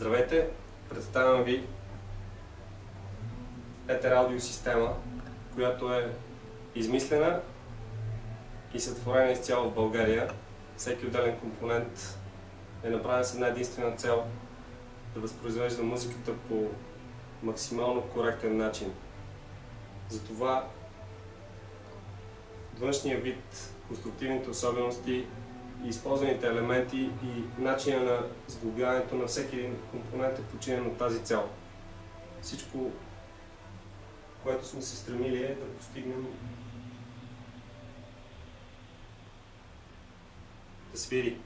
Здравейте! Представям ви Етер аудиосистема, която е измислена и сътворена изцяло в България. Всеки отделен компонент е направен с една единствена цел да възпроизвежда музиката по максимално коректен начин. Затова външния вид, конструктивните особености, използваните елементи и начина на сглобяването на всеки един компонент е подчинен на тази цел. Всичко, което сме се стремили, е да постигнем да свири.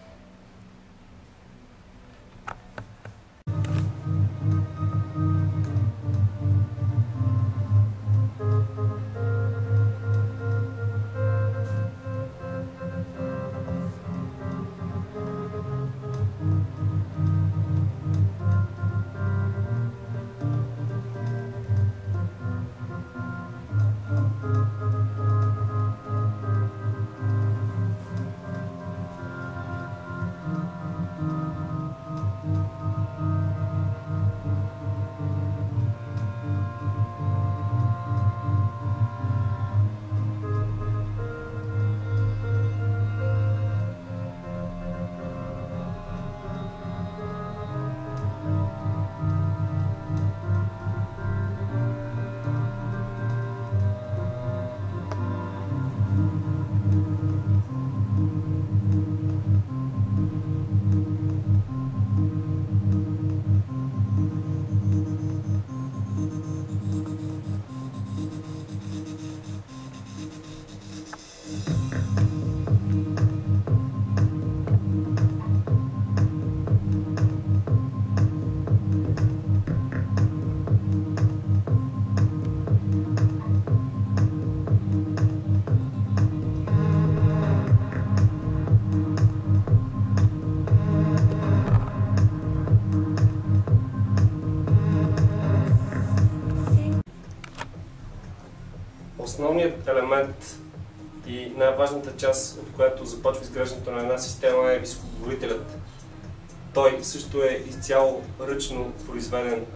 Основният елемент и най-важната част, от която започва изграждането на една система, е високоговорителят. Той също е изцяло ръчно произведен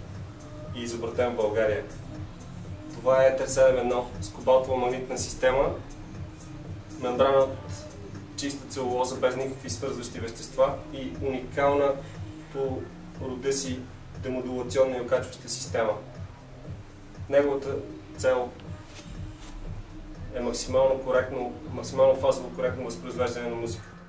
и изобретен в България. Това е Етер 7.1 с кобалтова магнитна система, мембрана от чиста целулоза без никакви свързващи вещества и уникална по рода си демодулационна и окачваща система. Неговата цел е максимално фазово коректно възпроизвеждане на музиката.